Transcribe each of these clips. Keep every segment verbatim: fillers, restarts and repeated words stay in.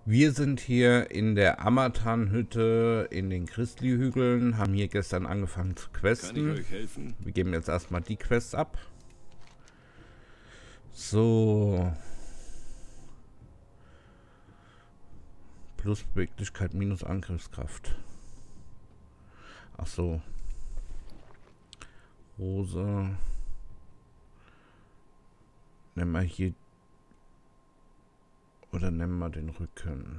Wir sind hier in der Amatan-Hütte in den Grizzly-Hügeln, haben hier gestern angefangen zu questen. Kann ich euch helfen? Wir geben jetzt erstmal die Quest ab. So. Plus Beweglichkeit, minus Angriffskraft. Ach so. Hose. Nehmen wir hier. Oder nehmen wir den Rücken.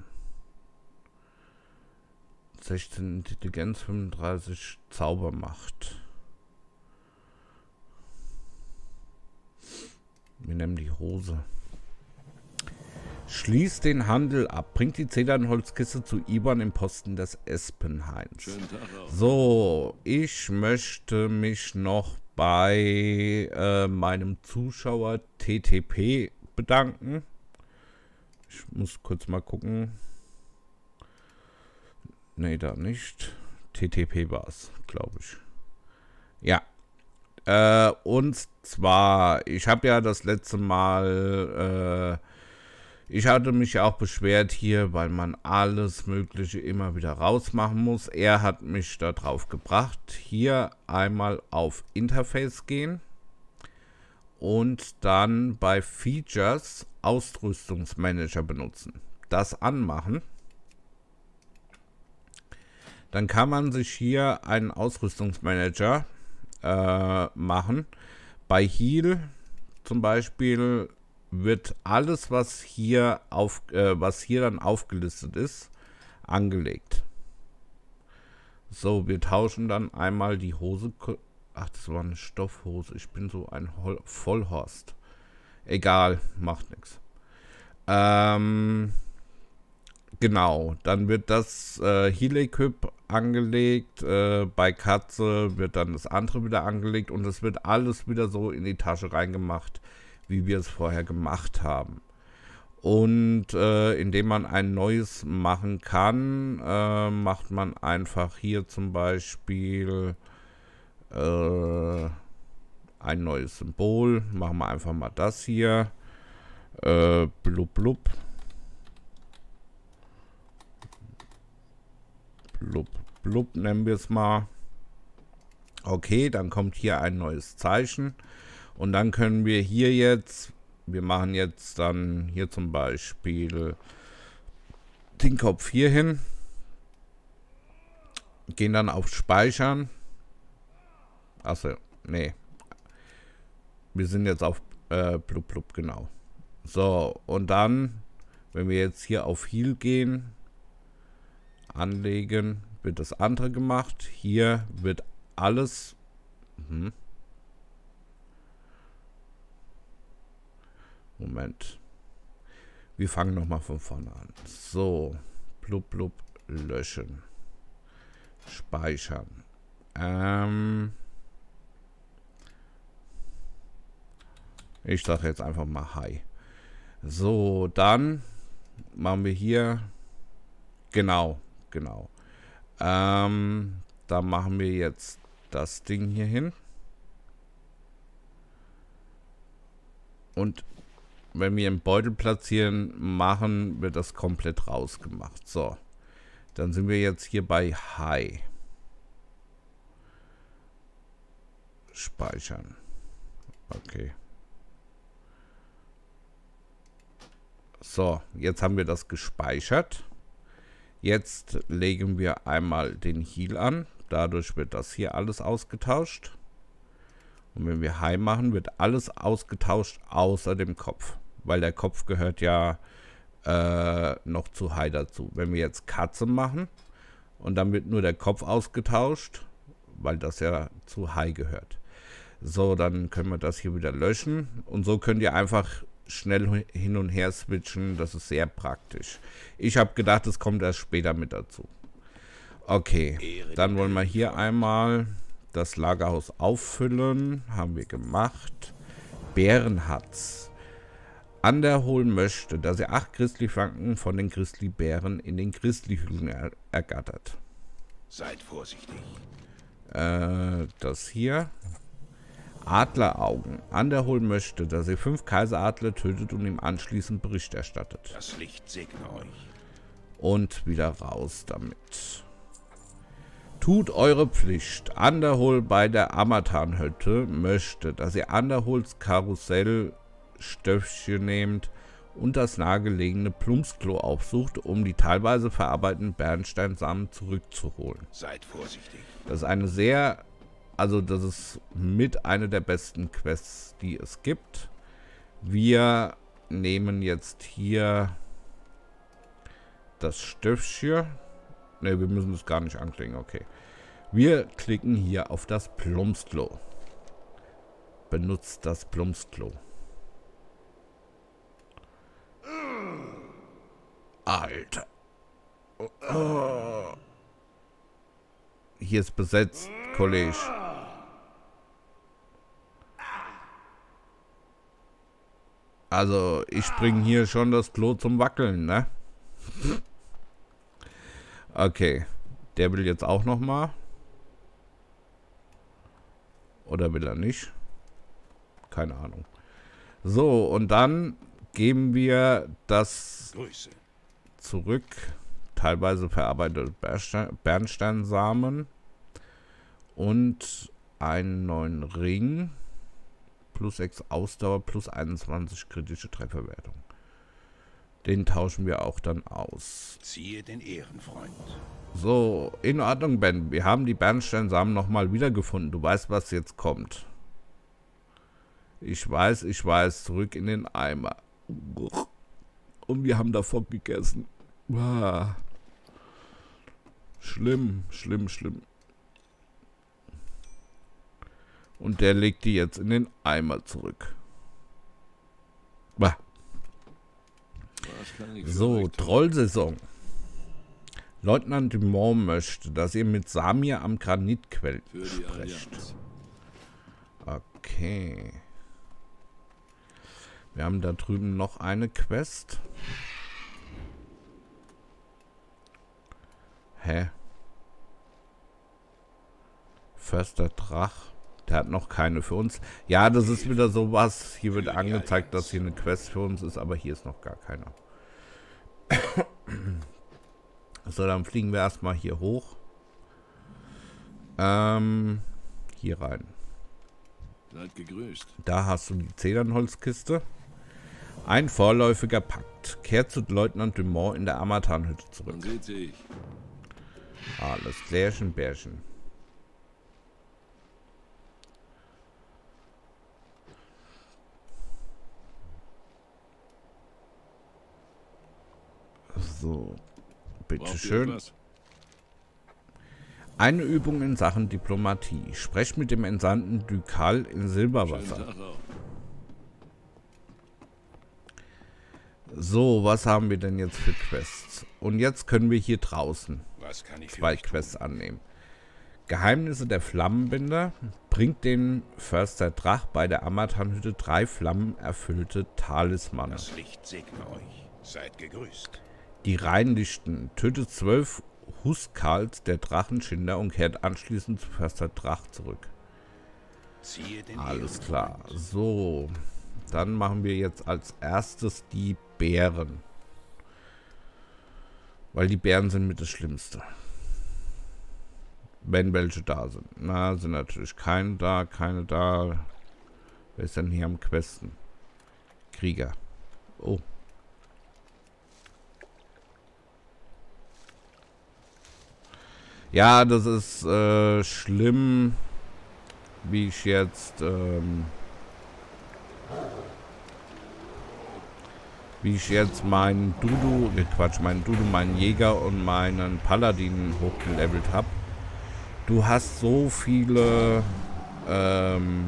sechzehn Intelligenz, fünfunddreißig Zaubermacht. Wir nehmen die Hose. Schließt den Handel ab. Bringt die Zedernholzkiste zu Iban im Posten des Espenhains. So, ich möchte mich noch bei äh, meinem Zuschauer T T P bedanken. Ich muss kurz mal gucken. Nee, da nicht. T T P war es, glaube ich. Ja. Äh, und zwar, ich habe ja das letzte Mal, äh, ich hatte mich ja auch beschwert hier, weil man alles Mögliche immer wieder rausmachen muss. Er hat mich da drauf gebracht, hier einmal auf Interface gehen und dann bei Features Ausrüstungsmanager benutzen. Das anmachen. Dann kann man sich hier einen Ausrüstungsmanager äh, machen. Bei Heal zum Beispiel wird alles, was hier auf, äh, was hier dann aufgelistet ist, angelegt. So, wir tauschen dann einmal die Hose. Ach, das war eine Stoffhose. Ich bin so ein Hol Vollhorst. Egal, macht nichts. Ähm, genau, dann wird das äh, Heal-Equip angelegt. Äh, bei Katze wird dann das andere wieder angelegt und es wird alles wieder so in die Tasche reingemacht, wie wir es vorher gemacht haben. Und äh, indem man ein neues machen kann, äh, macht man einfach hier zum Beispiel äh, ein neues Symbol. Machen wir einfach mal das hier. Äh, blub blub. Blub blub nennen wir es mal. Okay, dann kommt hier ein neues Zeichen. Und dann können wir hier jetzt, wir machen jetzt dann hier zum Beispiel den Kopf hier hin. Gehen dann auf Speichern. Achso, nee. Wir sind jetzt auf äh, blub blub, genau. So, und dann, wenn wir jetzt hier auf Heal gehen, anlegen, wird das andere gemacht. Hier wird alles... Mhm. Moment. Wir fangen nochmal von vorne an. So, blub blub, löschen. Speichern. Ähm... Ich sage jetzt einfach mal Hi. So, dann machen wir hier, genau, genau. Ähm, da machen wir jetzt das Ding hier hin. Und wenn wir einen Beutel platzieren machen, wird das komplett rausgemacht. So, dann sind wir jetzt hier bei Hi. Speichern. Okay. So, jetzt haben wir das gespeichert. Jetzt legen wir einmal den Heal an. Dadurch wird das hier alles ausgetauscht. Und wenn wir High machen, wird alles ausgetauscht außer dem Kopf. Weil der Kopf gehört ja äh, noch zu High dazu. Wenn wir jetzt Katze machen und dann wird nur der Kopf ausgetauscht, weil das ja zu High gehört. So, dann können wir das hier wieder löschen. Und so könnt ihr einfach schnell hin und her switchen, das ist sehr praktisch. Ich habe gedacht, es kommt erst später mit dazu. Okay, dann wollen wir hier einmal das Lagerhaus auffüllen. Haben wir gemacht. Bärenhatz. Anderhol möchte, dass er acht Grizzly-Franken von den Grizzly-Bären in den Grizzly-Hügeln er ergattert. Seid vorsichtig. Äh, das hier. Adleraugen. Anderhol möchte, dass ihr fünf Kaiseradler tötet und ihm anschließend Bericht erstattet. Das Licht segne euch. Und wieder raus damit. Tut eure Pflicht. Underhol bei der Amatan-Hütte möchte, dass ihr Underhols Karussellstöffchen nehmt und das nahegelegene Plumpsklo aufsucht, um die teilweise verarbeiteten Bernsteinsamen zurückzuholen. Seid vorsichtig. Das ist eine sehr, also das ist mit einer der besten Quests, die es gibt. Wir nehmen jetzt hier das Stöffchen. Ne, wir müssen es gar nicht anklicken, okay. Wir klicken hier auf das Plumpsklo. Benutzt das Plumpsklo. Alter. Oh. Hier ist besetzt, Kollege. Also, ich bringe hier schon das Klo zum Wackeln, ne? Okay. Der will jetzt auch noch mal. Oder will er nicht? Keine Ahnung. So, und dann geben wir das Grüße. zurück. Teilweise verarbeitete Bernstein, Bernsteinsamen. Und einen neuen Ring. Plus sechs Ausdauer, plus einundzwanzig kritische Trefferwertung. Den tauschen wir auch dann aus. Ziehe den Ehrenfreund. So, in Ordnung, Ben. Wir haben die Bernsteinsamen nochmal wiedergefunden. Du weißt, was jetzt kommt. Ich weiß, ich weiß. Zurück in den Eimer. Und wir haben davon gegessen. Wow. Schlimm, schlimm, schlimm. Und der legt die jetzt in den Eimer zurück. Bah. So, Trollsaison. Leutnant Dumont möchte, dass ihr mit Samir am Granitquell sprecht. Okay. Wir haben da drüben noch eine Quest. Hä? Förster Drach. Der hat noch keine für uns. Ja, das ist wieder sowas. Hier wird angezeigt, dass hier eine Quest für uns ist, aber hier ist noch gar keiner. So, dann fliegen wir erstmal hier hoch. Ähm, hier rein. Seid gegrüßt. Da hast du die Zedernholzkiste. Ein vorläufiger Pakt. Kehrt zu Leutnant Dumont in der Amatan-Hütte zurück. Man sieht sich. Alles Klärchen, Bärchen. So, bitteschön. Eine Übung in Sachen Diplomatie. Sprecht mit dem Entsandten Ducal in Silberwasser. So, was haben wir denn jetzt für Quests? Und jetzt können wir hier draußen Was kann ich für zwei euch Quests tun? annehmen. Geheimnisse der Flammenbinder. Bringt dem Förster Drach bei der Amatan-Hütte drei flammenerfüllte Talismane. Das Licht segne euch. Seid gegrüßt. Die Reinlichten. Tötet zwölf Huskals der Drachenschinder und kehrt anschließend zu Förster Drach zurück. Ziehe den Alles Ehrenfreund. klar. So, dann machen wir jetzt als erstes die Bären. Weil die Bären sind mit das Schlimmste. Wenn welche da sind. Na, sind natürlich keine da, keine da. Wer ist denn hier am Questen? Krieger. Oh. Ja, das ist äh, schlimm, wie ich jetzt, ähm, wie ich jetzt meinen Dudu, äh Quatsch, meinen Dudu, meinen Jäger und meinen Paladin hochgelevelt habe. Du hast so viele ähm,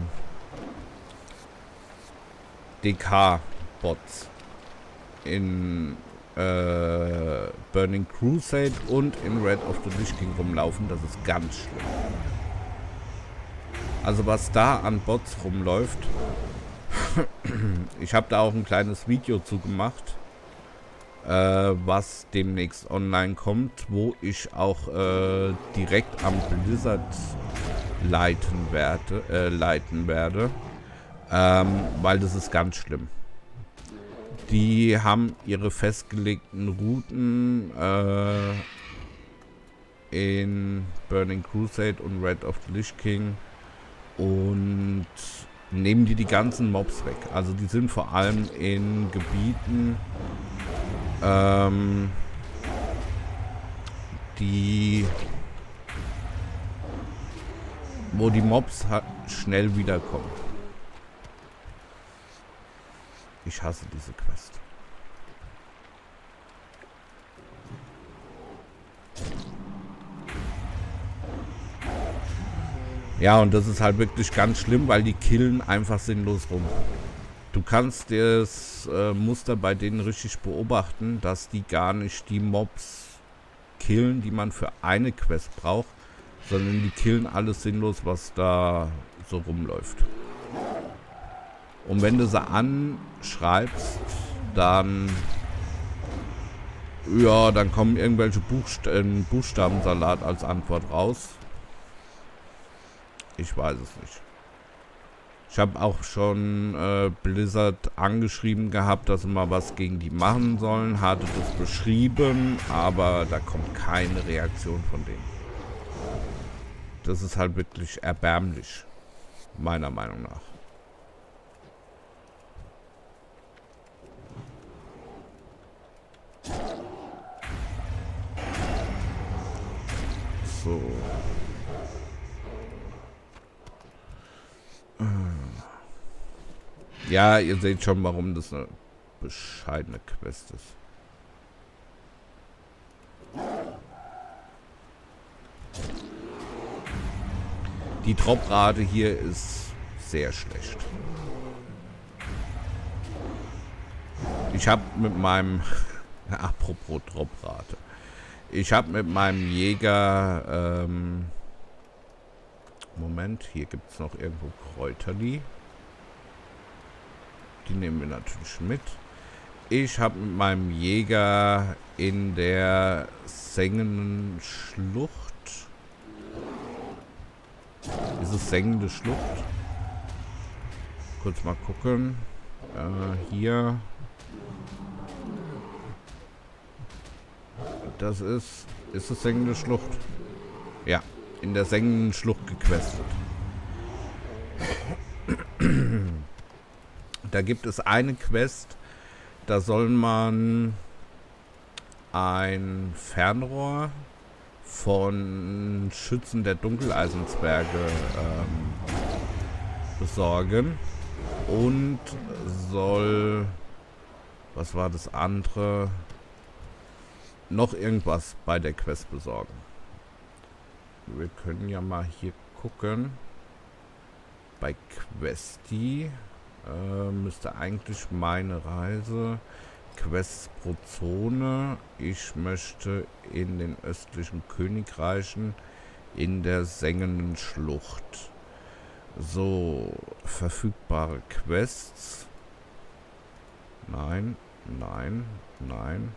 D K-Bots in äh, Burning Crusade und in Red of the Lich King rumlaufen. Das ist ganz schlimm. Also was da an Bots rumläuft. Ich habe da auch ein kleines Video zu gemacht, äh, was demnächst online kommt, wo ich auch äh, direkt am Blizzard leiten werde, äh, leiten werde, ähm, weil das ist ganz schlimm. Die haben ihre festgelegten Routen äh, in Burning Crusade und Red of the Lich King und nehmen die die ganzen Mobs weg. Also die sind vor allem in Gebieten, ähm, die, wo die Mobs schnell wiederkommen. Ich hasse diese Quest. Ja, und das ist halt wirklich ganz schlimm, weil die killen einfach sinnlos rum. Du kannst das äh, Muster bei denen richtig beobachten, dass die gar nicht die Mobs killen, die man für eine Quest braucht, sondern die killen alles sinnlos, was da so rumläuft. Und wenn du sie anschreibst, dann ja, dann kommen irgendwelche Buchst äh, Buchstabensalat als Antwort raus. Ich weiß es nicht. Ich habe auch schon äh, Blizzard angeschrieben gehabt, dass sie mal was gegen die machen sollen. Hatte das beschrieben, aber da kommt keine Reaktion von denen. Das ist halt wirklich erbärmlich, meiner Meinung nach. So. Ja, ihr seht schon, warum das eine bescheidene Quest ist. Die Droprate hier ist sehr schlecht. Ich habe mit meinem... apropos Droprate. Ich habe mit meinem Jäger... Ähm, Moment, hier gibt es noch irgendwo Kräuterli. Die nehmen wir natürlich mit. Ich habe mit meinem Jäger in der sengenden Schlucht. Ist es sengende Schlucht? Kurz mal gucken. Äh, hier. Das ist... Ist es sengende Schlucht? Ja, in der sengenden Schlucht gequestet. Da gibt es eine Quest, da soll man ein Fernrohr von Schützen der Dunkeleisenzwerge ähm, besorgen und soll, was war das andere, noch irgendwas bei der Quest besorgen. Wir können ja mal hier gucken. Bei Questi äh, müsste eigentlich meine Reise Quests pro Zone. Ich möchte in den östlichen Königreichen in der sengenden Schlucht. So, verfügbare Quests. Nein, nein, nein.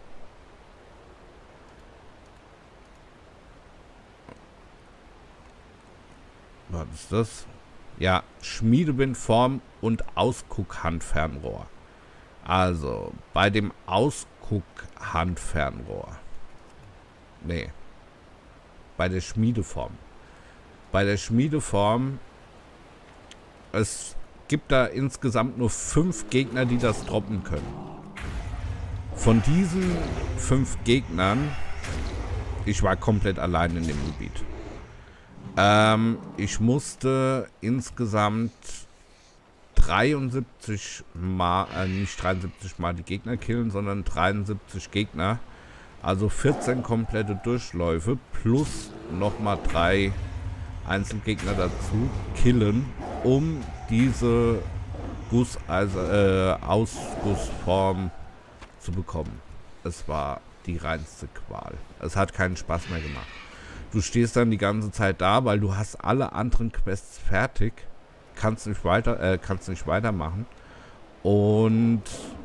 Was ist das? Ja, Schmiedebindform und Ausguckhandfernrohr. Also, bei dem Ausguckhandfernrohr. Nee. Bei der Schmiedeform. Bei der Schmiedeform. Es gibt da insgesamt nur fünf Gegner, die das droppen können. Von diesen fünf Gegnern. Ich war komplett allein in dem Gebiet. Ähm, ich musste insgesamt dreiundsiebzig Mal, äh, nicht dreiundsiebzig Mal die Gegner killen, sondern dreiundsiebzig Gegner. Also vierzehn komplette Durchläufe plus nochmal drei Einzelgegner dazu killen, um diese Guss, also, äh, Ausgussform zu bekommen. Es war die reinste Qual. Es hat keinen Spaß mehr gemacht. Du stehst dann die ganze Zeit da, weil du hast alle anderen Quests fertig, kannst nicht weiter, äh, kannst nicht weitermachen und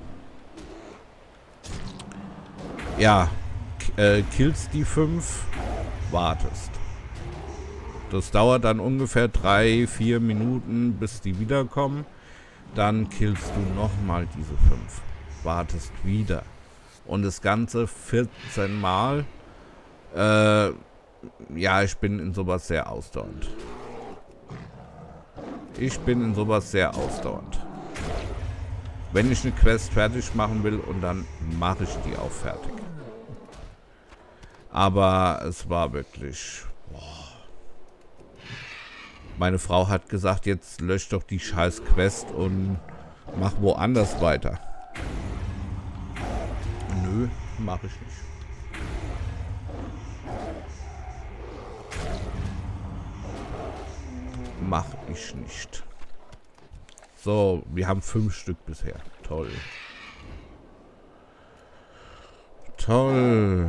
ja, äh, killst die fünf, wartest. Das dauert dann ungefähr drei, vier Minuten, bis die wiederkommen. Dann killst du nochmal diese fünf. wartest wieder. Und das Ganze vierzehn Mal. Äh, ja, ich bin in sowas sehr ausdauernd. Ich bin in sowas sehr ausdauernd. Wenn ich eine Quest fertig machen will und dann mache ich die auch fertig. Aber es war wirklich... Boah. Meine Frau hat gesagt, jetzt lösch doch die scheiß Quest und mach woanders weiter. Nö, mache ich nicht. Mach ich nicht. So, wir haben fünf Stück bisher. Toll. Toll.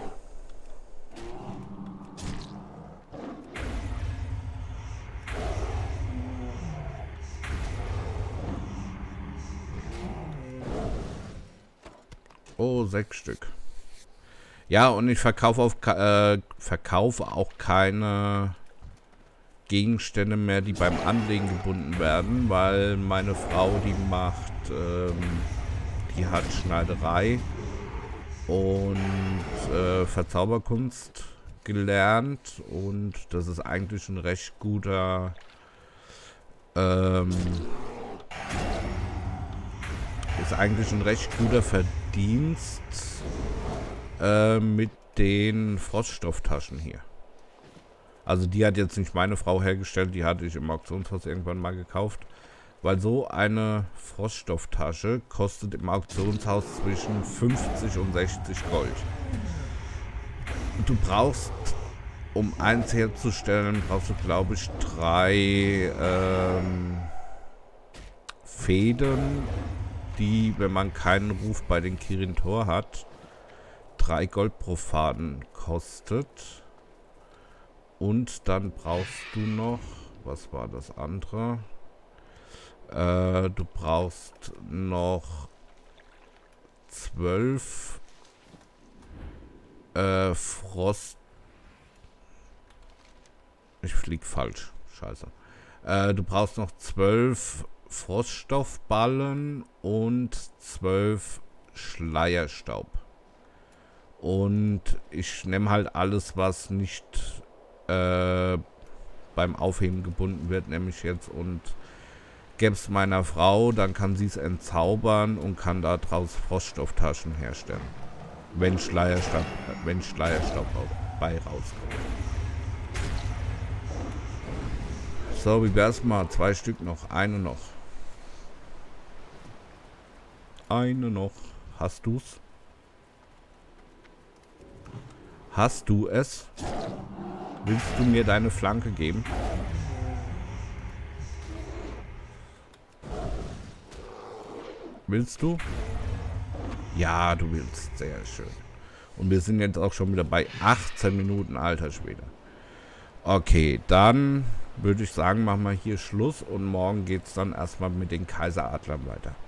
Oh, sechs Stück. Ja, und ich verkaufe auf äh, verkaufe auch keine Gegenstände mehr, die beim Anlegen gebunden werden, weil meine Frau, die macht, ähm, die hat Schneiderei und äh, Verzauberkunst gelernt und das ist eigentlich ein recht guter ähm, ist eigentlich ein recht guter Verdienst äh, mit den Froststofftaschen hier. Also die hat jetzt nicht meine Frau hergestellt, die hatte ich im Auktionshaus irgendwann mal gekauft. Weil so eine Froststofftasche kostet im Auktionshaus zwischen fünfzig und sechzig Gold. Und du brauchst, um eins herzustellen, brauchst du glaube ich drei ähm, Fäden, die, wenn man keinen Ruf bei den Kirin Tor hat, drei Gold pro Faden kostet. Und dann brauchst du noch, was war das andere? Äh, du brauchst noch zwölf äh, Frost. Ich flieg falsch. Scheiße. Äh, du brauchst noch zwölf Froststoffballen und zwölf Schleierstaub. Und ich nehme halt alles, was nicht äh, beim Aufheben gebunden wird, nämlich jetzt und gäbe es meiner Frau, dann kann sie es entzaubern und kann daraus Froststofftaschen herstellen. Wenn Schleierstaub, wenn Schleierstaub bei rauskommt. So, wie wär's mal? Zwei Stück noch. Eine noch. Eine noch. Hast du's? Hast du es? Willst du mir deine Flanke geben? Willst du? Ja, du willst. Sehr schön. Und wir sind jetzt auch schon wieder bei achtzehn Minuten, alter Schwede. Okay, dann würde ich sagen, machen wir hier Schluss und morgen geht es dann erstmal mit den Kaiseradlern weiter.